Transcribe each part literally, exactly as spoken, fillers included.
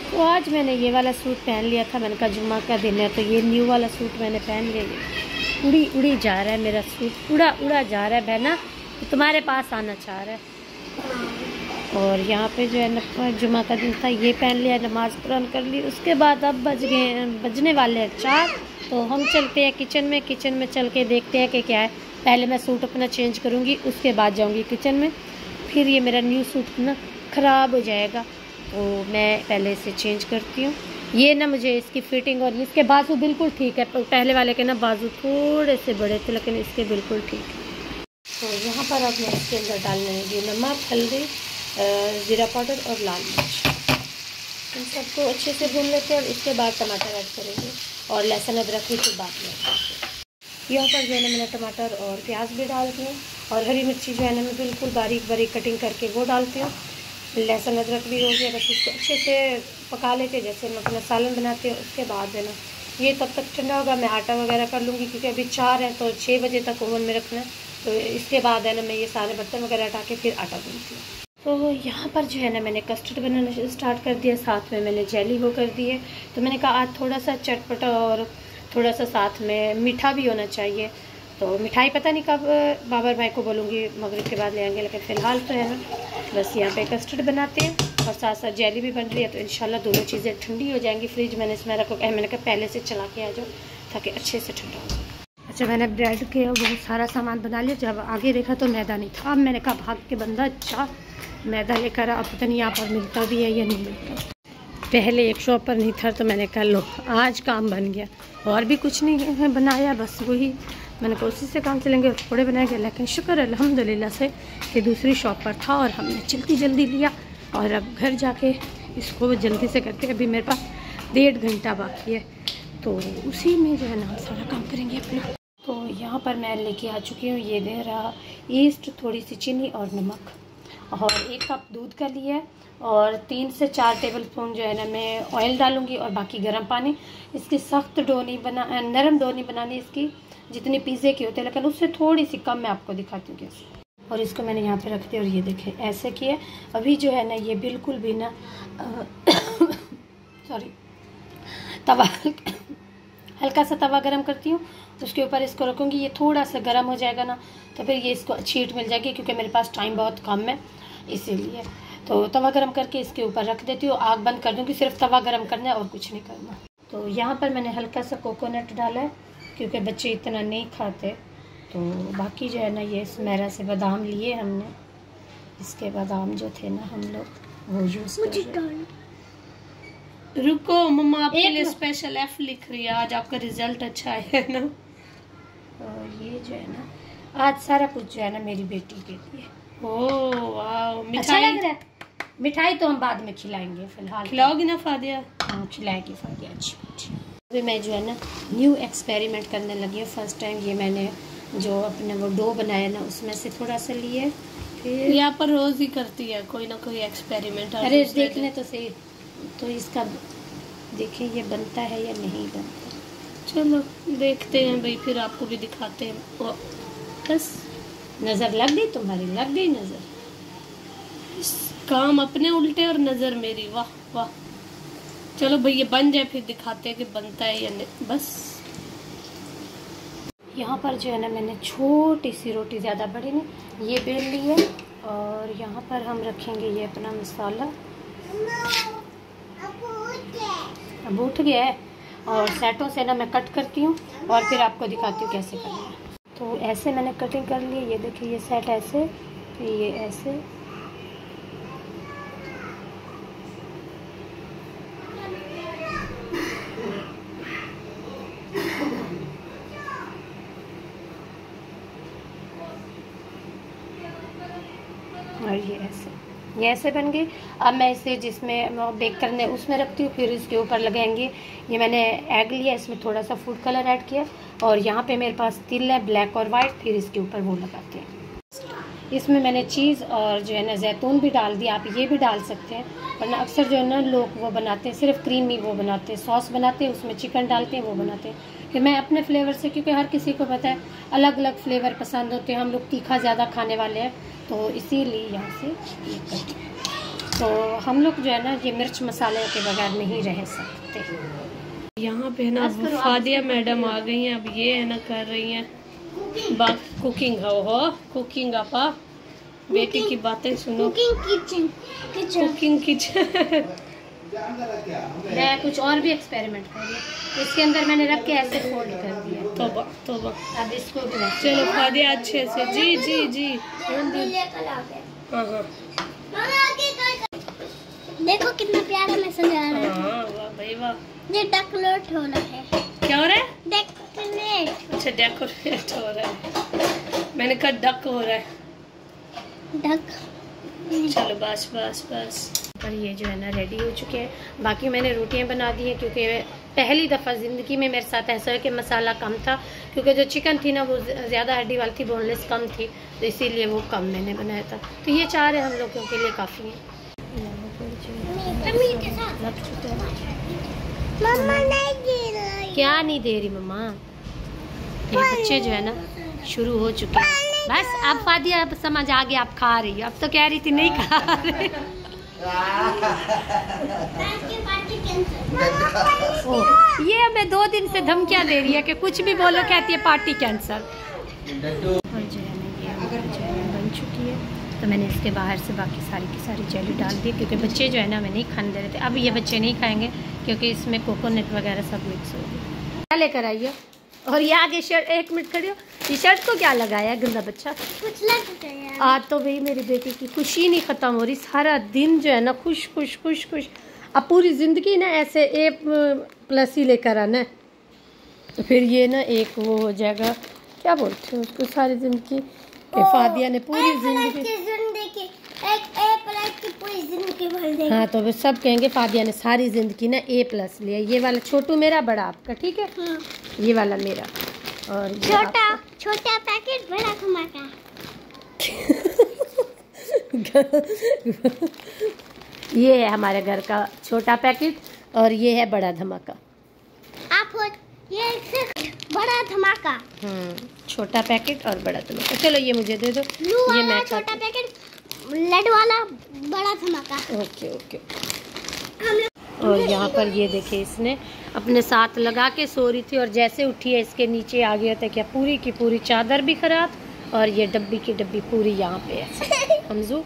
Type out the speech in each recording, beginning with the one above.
तो आज मैंने ये वाला सूट पहन लिया था, मैंने कहा जुम्मा का दिन है तो ये न्यू वाला सूट मैंने पहन लिया। उड़ी उड़ी जा रहा है मेरा सूट, उड़ा उड़ा जा रहा है बहना, तो तुम्हारे पास आना चाह रहा है। और यहाँ पे जो है ना जुम्मा का दिन था, ये पहन लिया, नमाज़ कुरान कर ली। उसके बाद अब बज गए बजने वाले हैं चार, तो हम चलते हैं किचन में। किचन में चल के देखते हैं कि क्या है। पहले मैं सूट अपना चेंज करूँगी, उसके बाद जाऊँगी किचन में। फिर ये मेरा न्यू सूट ना ख़राब हो जाएगा, तो मैं पहले इसे चेंज करती हूँ। ये ना मुझे इसकी फिटिंग और इसके बाजू बिल्कुल ठीक है। पहले वाले के ना बाजू थोड़े से बड़े थे, लेकिन इसके बिल्कुल ठीक है। तो यहाँ पर अब मैं इसके अंदर डालने लगी नमक, हल्दी, ज़ीरा पाउडर और लाल मिर्च। इन सबको अच्छे से भून लेते हैं और इसके बाद टमाटर ऐड करेंगे और लहसुन अदरक की फिर बाद में। यहाँ पर जो है ना मैंने टमाटर और प्याज भी डाल दिए और हरी मिर्ची जो है ना मैं बिल्कुल बारीक बारीक कटिंग करके वो डालती हूँ। लहसुन अदरक भी हो गया, बस इसको अच्छे से पका लेते जैसे हम अपना सालन बनाते हैं। उसके बाद है ना ये तब तक ठंडा होगा, मैं आटा वगैरह कर लूँगी क्योंकि अभी चार है तो छः बजे तक ओवन में रखना है। तो इसके बाद है ना मैं ये सारे बर्तन वगैरह हटा के फिर आटा गूँथती हूँ। तो यहाँ पर जो है ना मैंने कस्टर्ड बनाना स्टार्ट कर दिया, साथ में मैंने जेली वो कर दी है। तो मैंने कहा आज थोड़ा सा चटपटा और थोड़ा सा साथ में मीठा भी होना चाहिए। तो मिठाई पता नहीं कब बाबर भाई को बोलूँगी मगरिब के बाद ले आएंगे, लेकिन फ़िलहाल तो है ना बस यहाँ पे कस्टर्ड बनाते हैं और साथ साथ जेली भी बन रही है। तो इंशाल्लाह दोनों चीज़ें ठंडी हो जाएंगी। फ्रिज मैंने इसमें रखो, मैंने कहा पहले से चला के आ जाओ ताकि अच्छे से ठंडा हो जाए। अच्छा, मैंने ब्रेड के बहुत सारा सामान बना लिया। जब आगे देखा तो मैदा नहीं था। अब मैंने कहा भाग के बंदा अच्छा मैदा लेकर, अब पता नहीं यहाँ पर मिलता भी है या नहीं मिलता। पहले एक शॉप पर नहीं था तो मैंने कहा लो आज काम बन गया। और भी कुछ नहीं है बनाया, बस वही मैंने कहा उसी से काम चलेंगे, थोड़े बनाएंगे। लेकिन शुक्र अल्हम्दुलिल्लाह से कि दूसरी शॉप पर था और हमने जल्दी जल्दी लिया और अब घर जाके इसको जल्दी से करके, अभी मेरे पास डेढ़ घंटा बाकी है तो उसी में जो है ना हम सारा काम करेंगे अपना। तो यहाँ पर मैं लेके आ चुकी हूँ, ये दे रहा ईस्ट, थोड़ी सी चीनी और नमक और एक कप दूध का लिया और तीन से चार टेबल स्पून जो है ना मैं ऑयल डालूंगी और बाकी गर्म पानी। इसकी सख्त डो नहीं बना, नरम डो नहीं बनानी इसकी, जितनी पिज़्ज़े की होती है, लेकिन उससे थोड़ी सी कम मैं आपको दिखाती हूँ कैसे। और इसको मैंने यहाँ पे रख दिया और ये देखें ऐसे किया। अभी जो है ना ये बिल्कुल भी ना सॉरी तवा हल्का सा तवा गरम करती हूँ, उसके ऊपर इसको रखूँगी। ये थोड़ा सा गर्म हो जाएगा ना तो फिर ये इसको अच्छी हीट मिल जाएगी, क्योंकि मेरे पास टाइम बहुत कम है इसीलिए। तो तवा गरम करके इसके ऊपर रख देती हूँ, आग बंद कर दूँगी, सिर्फ तवा गरम करना है और कुछ नहीं करना। तो यहाँ पर मैंने हल्का सा कोकोनट डाला है क्योंकि बच्चे इतना नहीं खाते। तो बाकी जो है ना ये स्मेरा से बादाम लिए हमने, इसके बादाम जो थे ना हम लोग वो यूज़ कर रहे हैं। रुको मम्मा आपके लिए स्पेशल एफ लिख रही है, आज आपका रिजल्ट अच्छा है ना। और ये जो है ना आज सारा कुछ जो है ना मेरी बेटी के लिए। ओह वाह, मिठाई अच्छा लग रहा है। मिठाई तो हम बाद में खिलाएंगे, फिलहाल खिलाओगी ना फादिया? हाँ खिलाएगी फादिया। अच्छी अभी मैं जो है ना न्यू एक्सपेरिमेंट करने लगी हूँ। फर्स्ट टाइम ये मैंने जो अपने वो डो बनाया ना उसमें से थोड़ा सा लिए। फिर यहाँ पर रोज ही करती है कोई ना कोई एक्सपेरिमेंट। अरे देखने तो सही, तो इसका देखें ये बनता है या नहीं बनता। चलो देखते हैं भाई, फिर आपको भी दिखाते हैं। बस नज़र लग गई तुम्हारी, लग गई नज़र। काम अपने उल्टे और नज़र मेरी, वाह वाह। चलो भाई ये बन जाए फिर दिखाते हैं कि बनता है या नहीं। बस यहाँ पर जो है ना मैंने छोटी सी रोटी, ज़्यादा बड़ी नहीं, ये बेल ली है और यहाँ पर हम रखेंगे ये अपना मसाला। अब उठ गया है और सेटों से ना मैं कट करती हूँ और फिर आपको दिखाती हूँ कैसे करना है। तो ऐसे मैंने कटिंग कर ली। ये देखिए ये सेट ऐसे, फिर ये ऐसे, और ये ऐसे, ये ऐसे बन गई। अब मैं इसे जिसमें बेक करने उसमें रखती हूँ, फिर इसके ऊपर लगाएंगे। ये मैंने एग लिया, इसमें थोड़ा सा फूड कलर ऐड किया और यहाँ पे मेरे पास तिल है ब्लैक और वाइट, फिर इसके ऊपर वो लगाते हैं। इसमें मैंने चीज़ और जो है ना जैतून भी डाल दिया, आप ये भी डाल सकते हैं, वरना अक्सर जो है ना लोग वो बनाते हैं सिर्फ क्रीमी वो बनाते हैं, सॉस बनाते हैं उसमें चिकन डालते हैं वो बनाते हैं। कि मैं अपने फ्लेवर से, क्योंकि हर किसी को पता है अलग अलग फ्लेवर पसंद होते हैं, हम लोग तीखा ज़्यादा खाने वाले हैं, तो इसीलिए यहाँ से ये करते हैं। तो हम लोग जो है ना ये मिर्च मसाले के बगैर नहीं रह सकते। यहाँ पे ना फादिया मैडम आ गई हैं, अब ये है ना कर रही हैं बात कुकिंग। हो हो कुकिंग आपा, बेटी की बातें सुनो। कुकिंग किचन कुकिंग किचन मैं कुछ और भी एक्सपेरिमेंट कर रही हूँ। इसके अंदर मैंने रख के ऐसे फोल्ड कर दिया। तोबा तोबा। अब इसको चलो फादिया अच्छे से। जी जी जी हाँ हाँ देखो कितना प्यारा मैं सजा रहा हूँ। हाँ वाह भाई वाह। ये डेकोरेट हो रहा है। क्या हो रहा है? डेकोरेट। अच्छा डेकोरेट हो रहा है, मैंने कहा डक हो रहा है। डक। चलो बस बस बस। पर ये जो है ना रेडी हो चुके हैं। बाकी मैंने रोटियां बना दी हैं क्योंकि पहली दफ़ा ज़िंदगी में मेरे साथ ऐसा है कि मसाला कम था, क्योंकि जो चिकन थी ना वो ज़्यादा हड्डी वाली थी, बोनलेस कम थी, तो इसीलिए वो कम मैंने बनाया था। तो ये चार है हम लोगों के लिए काफ़ी है। मम्मा नहीं दे रही। क्या नहीं दे रही मम्मा? ये बच्चे जो है ना शुरू हो चुके हैं। बस अब फादिया अब समझ आ गया, आप खा रही हो। अब तो कह रही थी नहीं खा रही। ओ, ये हमें दो दिन से धमकियां दे रही है कि कुछ भी बोलो कहती है पार्टी कैंसर। और जो है ना ये जो है बन चुकी है, तो मैंने इसके बाहर से बाकी सारी की सारी जेली डाल दी, क्योंकि बच्चे जो है ना हमें नहीं खाने दे रहे थे। अब ये बच्चे नहीं खाएंगे क्योंकि इसमें कोकोनट वगैरह सब मिक्स हो गया। क्या लेकर आइए? और ये आगे शर्ट, एक मिनट खड़ी हो, ये शर्ट को क्या लगाया गंदा बच्चा? कुछ लग गया। आज तो भाई मेरी बेटी की खुशी नहीं ख़त्म हो रही। सारा दिन जो है ना खुश खुश खुश खुश। अब पूरी ज़िंदगी ना ऐसे ए प्लस ही लेकर आना, तो फिर ये ना एक वो हो जाएगा, क्या बोलते हैं उसको, सारी ज़िंदगी के फादिया ने पूरी ज़िंदगी एक ए प्लस की पूरी जिंदगी भर देगी। हाँ, तो वे सब कहेंगे फादिया ने सारी ज़िंदगी ना ए प्लस लिया। ये वाला छोटू मेरा, बड़ा आपका, ठीक है? हाँ। ये वाला मेरा, और छोटा छोटा पैकेट बड़ा धमाका। ये है हमारे घर का छोटा पैकेट और ये है बड़ा धमाका। आप हो ये बड़ा धमाका। हम्म, छोटा पैकेट और बड़ा धमाका। चलो ये मुझे दे दो। ये मैं छोटा पैकेट, लेड वाला बड़ा धमाका। Okay okay. और यहाँ पर ये देखिए इसने अपने साथ लगा के सो रही थी, और जैसे उठी है इसके नीचे आ गया था क्या, पूरी की पूरी चादर भी खराब, और ये डब्बी की डब्बी पूरी यहाँ पे है। हमजू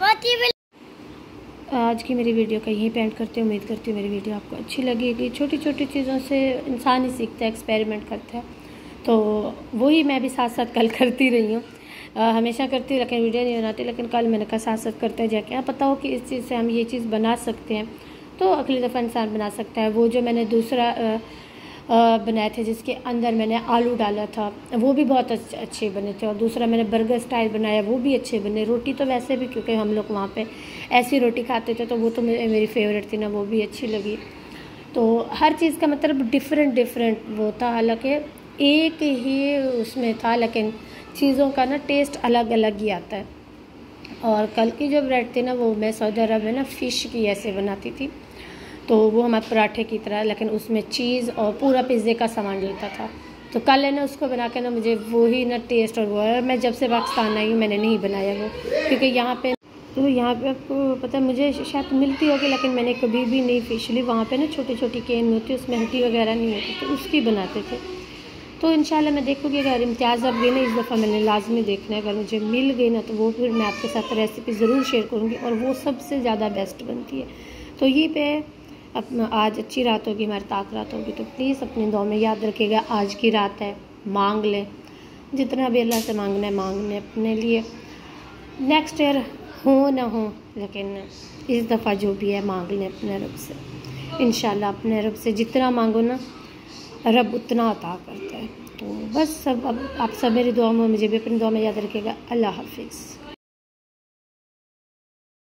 आज की मेरी वीडियो का यहीं पेंट करती हूँ। उम्मीद करती हूँ मेरी वीडियो आपको अच्छी लगेगी। छोटी छोटी चीज़ों से इंसान ही सीखता है, एक्सपेरिमेंट करता है, तो वही मैं भी साथ साथ कल करती रही हूँ। हमेशा करती लेकिन वीडियो नहीं बनाती, लेकिन कल मैंने कहा साथ साथ करते जाए, क्या पता हो कि इस चीज़ से हम ये चीज़ बना सकते हैं, तो अगली दफ़ा इंसान बना सकता है। वो जो मैंने दूसरा आ, आ, बनाए थे जिसके अंदर मैंने आलू डाला था, वो भी बहुत अच्छे अच्छे बने थे, और दूसरा मैंने बर्गर स्टाइल बनाया, वो भी अच्छे बने। रोटी तो वैसे भी क्योंकि हम लोग वहाँ पे ऐसी रोटी खाते थे, तो वो तो मेरी फेवरेट थी ना, वो भी अच्छी लगी। तो हर चीज़ का मतलब डिफरेंट डिफरेंट वो था, हालांकि एक ही उसमें था, लेकिन चीज़ों का ना टेस्ट अलग अलग ही आता है। और कल की जो ब्रेड थी ना, वो मैं सऊदी अरब में ना फ़िश की ऐसे बनाती थी, तो वो हमारे पराठे की तरह, लेकिन उसमें चीज़ और पूरा पिज़्ज़े का सामान डलता था। तो कल है ना उसको बना के ना मुझे वही ना टेस्ट, और वो है मैं जब से पाकिस्तान आई हूँ मैंने नहीं बनाया वो, क्योंकि यहाँ पे तो यहाँ पे आपको पता है मुझे शायद मिलती होगी, लेकिन मैंने कभी भी नहीं फिश ली। वहाँ पे ना छोटी छोटी केन में होती है, उसमें हड्डी वगैरह नहीं होती, तो उसकी बनाते थे। तो इंशाल्लाह मैं देखूँगी, अगर इम्तियाज़ अब गई ना इस दफ़ा मैंने लाजमी देखना है, अगर मुझे मिल गई ना तो वो फिर मैं आपके साथ रेसिपी ज़रूर शेयर करूँगी, और वो सबसे ज़्यादा बेस्ट बनती है। तो ये पे अपना आज अच्छी रात होगी, हमारी ताक रात होगी, तो प्लीज़ अपनी दुआ में याद रखिएगा, आज की रात है, मांग लें जितना भी अल्लाह से मांगना है, मांग लें अपने लिए। नेक्स्ट ईयर हो ना हो, लेकिन इस दफ़ा जो भी है मांग लें अपने रब से। इंशाल्लाह अपने रब से जितना मांगो ना रब उतना अता करता है। तो बस सब अब आप सब मेरी दुआ में, मुझे भी अपनी दुआ में याद रखिएगा। अल्लाह हाफिज़।